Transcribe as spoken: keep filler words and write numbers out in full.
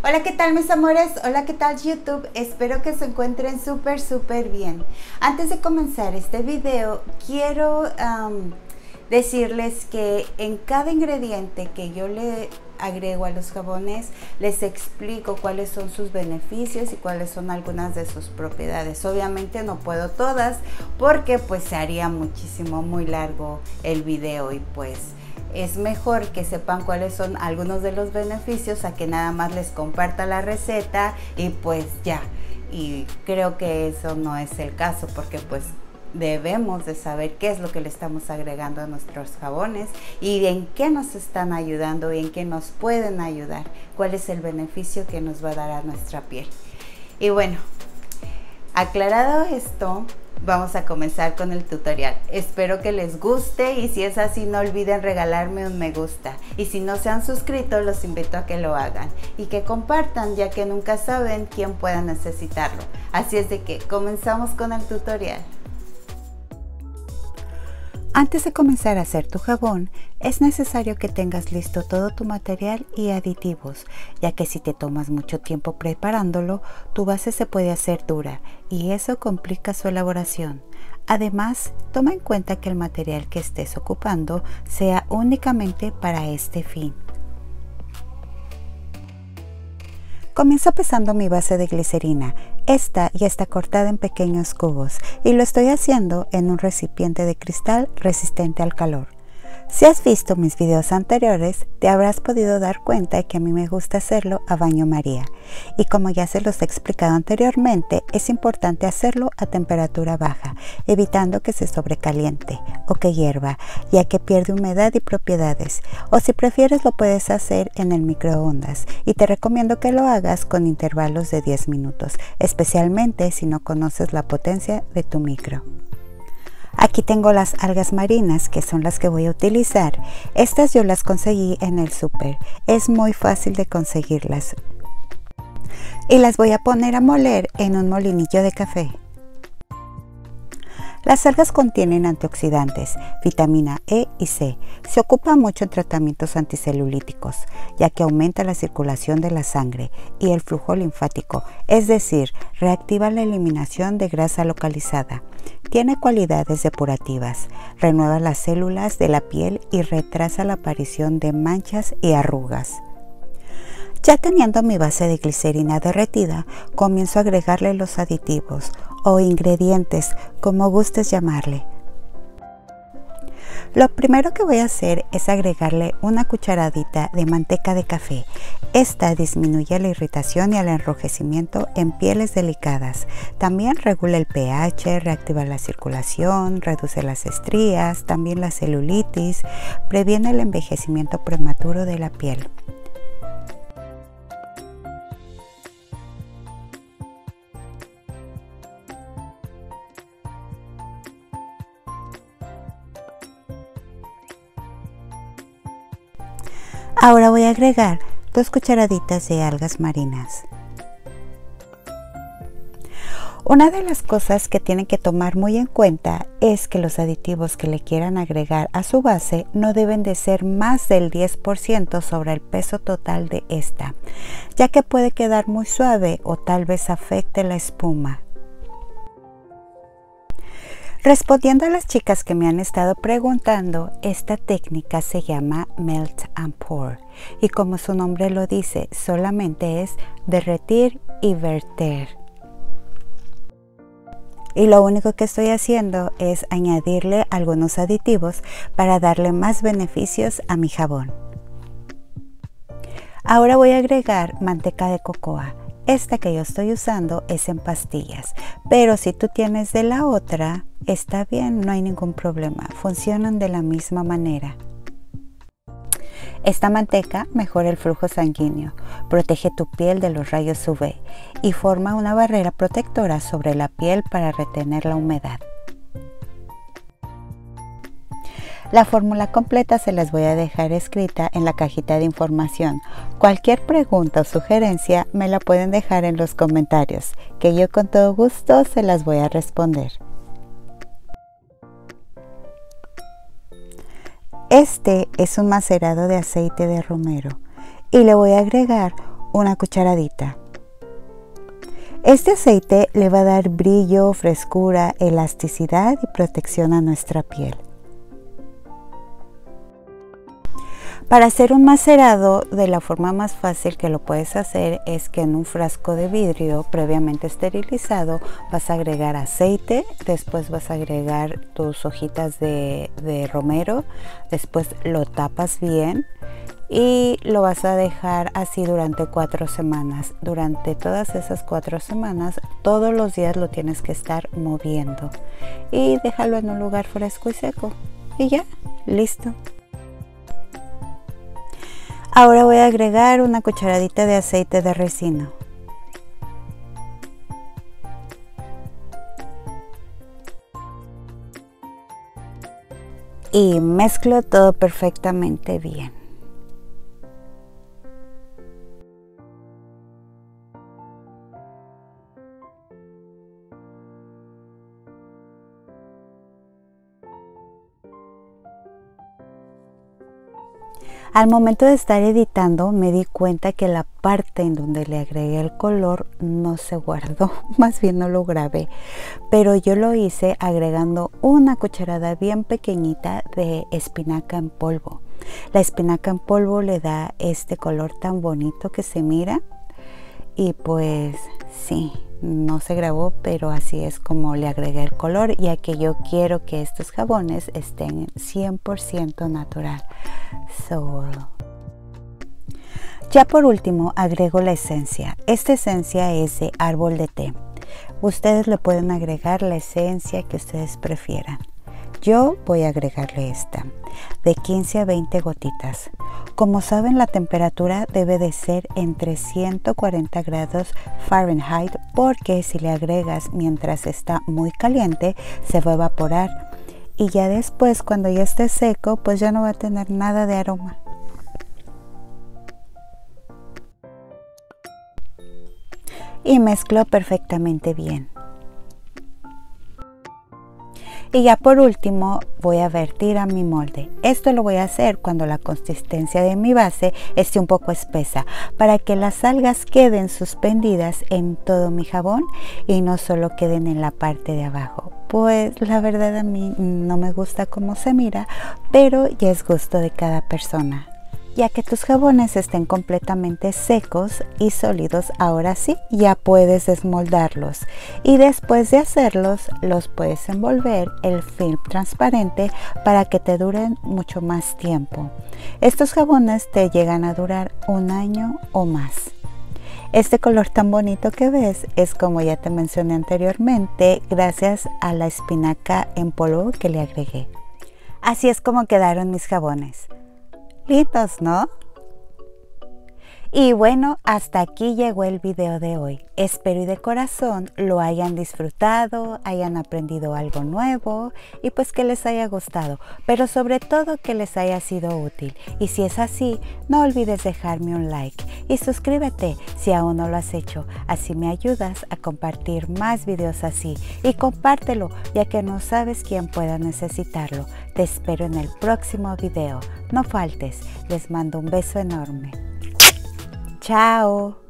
Hola, ¿qué tal mis amores? Hola, ¿qué tal YouTube? Espero que se encuentren súper, súper bien. Antes de comenzar este video, quiero um, decirles que en cada ingrediente que yo le agrego a los jabones, les explico cuáles son sus beneficios y cuáles son algunas de sus propiedades. Obviamente no puedo todas porque pues se haría muchísimo, muy largo el video y pues es mejor que sepan cuáles son algunos de los beneficios a que nada más les comparta la receta y pues ya. Y creo que eso no es el caso porque pues debemos de saber qué es lo que le estamos agregando a nuestros jabones y en qué nos están ayudando y en qué nos pueden ayudar, cuál es el beneficio que nos va a dar a nuestra piel. Y bueno, aclarado esto, vamos a comenzar con el tutorial. Espero que les guste y si es así no olviden regalarme un me gusta. Y si no se han suscrito los invito a que lo hagan y que compartan, ya que nunca saben quién pueda necesitarlo. Así es de que comenzamos con el tutorial. Antes de comenzar a hacer tu jabón, es necesario que tengas listo todo tu material y aditivos, ya que si te tomas mucho tiempo preparándolo, tu base se puede hacer dura y eso complica su elaboración. Además, toma en cuenta que el material que estés ocupando sea únicamente para este fin. Comienzo pesando mi base de glicerina. Esta ya está cortada en pequeños cubos y lo estoy haciendo en un recipiente de cristal resistente al calor. Si has visto mis videos anteriores, te habrás podido dar cuenta de que a mí me gusta hacerlo a baño María. Y como ya se los he explicado anteriormente, es importante hacerlo a temperatura baja, evitando que se sobrecaliente o que hierva, ya que pierde humedad y propiedades. O si prefieres lo puedes hacer en el microondas y te recomiendo que lo hagas con intervalos de diez minutos, especialmente si no conoces la potencia de tu micro. Aquí tengo las algas marinas, que son las que voy a utilizar. Estas yo las conseguí en el súper. Es muy fácil de conseguirlas. Y las voy a poner a moler en un molinillo de café. Las algas contienen antioxidantes, vitamina E y C. Se ocupa mucho en tratamientos anticelulíticos, ya que aumenta la circulación de la sangre y el flujo linfático, es decir, reactiva la eliminación de grasa localizada. Tiene cualidades depurativas, renueva las células de la piel y retrasa la aparición de manchas y arrugas. Ya teniendo mi base de glicerina derretida, comienzo a agregarle los aditivos o ingredientes, como gustes llamarle. Lo primero que voy a hacer es agregarle una cucharadita de manteca de café. Esta disminuye la irritación y el enrojecimiento en pieles delicadas. También regula el pH, reactiva la circulación, reduce las estrías, también la celulitis, previene el envejecimiento prematuro de la piel. Ahora voy a agregar dos cucharaditas de algas marinas. Una de las cosas que tienen que tomar muy en cuenta es que los aditivos que le quieran agregar a su base no deben de ser más del diez por ciento sobre el peso total de esta, ya que puede quedar muy suave o tal vez afecte la espuma. Respondiendo a las chicas que me han estado preguntando, esta técnica se llama Melt and Pour y como su nombre lo dice, solamente es derretir y verter. Y lo único que estoy haciendo es añadirle algunos aditivos para darle más beneficios a mi jabón. Ahora voy a agregar manteca de cocoa. Esta que yo estoy usando es en pastillas, pero si tú tienes de la otra, está bien, no hay ningún problema, funcionan de la misma manera. Esta manteca mejora el flujo sanguíneo, protege tu piel de los rayos U V y forma una barrera protectora sobre la piel para retener la humedad. La fórmula completa se las voy a dejar escrita en la cajita de información. Cualquier pregunta o sugerencia me la pueden dejar en los comentarios, que yo con todo gusto se las voy a responder. Este es un macerado de aceite de romero y le voy a agregar una cucharadita. Este aceite le va a dar brillo, frescura, elasticidad y protección a nuestra piel. Para hacer un macerado, de la forma más fácil que lo puedes hacer es que en un frasco de vidrio previamente esterilizado vas a agregar aceite, después vas a agregar tus hojitas de, de romero, después lo tapas bien y lo vas a dejar así durante cuatro semanas. Durante todas esas cuatro semanas, todos los días lo tienes que estar moviendo y déjalo en un lugar fresco y seco. Y ya, listo. Ahora voy a agregar una cucharadita de aceite de ricino. Y mezclo todo perfectamente bien. Al momento de estar editando me di cuenta que la parte en donde le agregué el color no se guardó, más bien no lo grabé, pero yo lo hice agregando una cucharada bien pequeñita de espinaca en polvo. La espinaca en polvo le da este color tan bonito que se mira y pues sí, no se grabó, pero así es como le agregué el color, ya que yo quiero que estos jabones estén cien por ciento natural. So, ya por último agrego la esencia. Esta esencia es de árbol de té. Ustedes le pueden agregar la esencia que ustedes prefieran. Yo voy a agregarle esta, de quince a veinte gotitas. Como saben, la temperatura debe de ser entre ciento cuarenta grados Fahrenheit, porque si le agregas mientras está muy caliente, se va a evaporar. Y ya después, cuando ya esté seco, pues ya no va a tener nada de aroma. Y mezclo perfectamente bien. Y ya por último voy a vertir a mi molde. Esto lo voy a hacer cuando la consistencia de mi base esté un poco espesa, para que las algas queden suspendidas en todo mi jabón y no solo queden en la parte de abajo. Pues la verdad a mí no me gusta cómo se mira, pero ya es gusto de cada persona. Ya que tus jabones estén completamente secos y sólidos, ahora sí, ya puedes desmoldarlos. Y después de hacerlos, los puedes envolver en film transparente para que te duren mucho más tiempo. Estos jabones te llegan a durar un año o más. Este color tan bonito que ves es, como ya te mencioné anteriormente, gracias a la espinaca en polvo que le agregué. Así es como quedaron mis jabones. Lindos, ¿no? Y bueno, hasta aquí llegó el video de hoy. Espero y de corazón lo hayan disfrutado, hayan aprendido algo nuevo y pues que les haya gustado, pero sobre todo que les haya sido útil. Y si es así, no olvides dejarme un like y suscríbete si aún no lo has hecho. Así me ayudas a compartir más videos así, y compártelo ya que no sabes quién pueda necesitarlo. Te espero en el próximo video. No faltes. Les mando un beso enorme. Chao.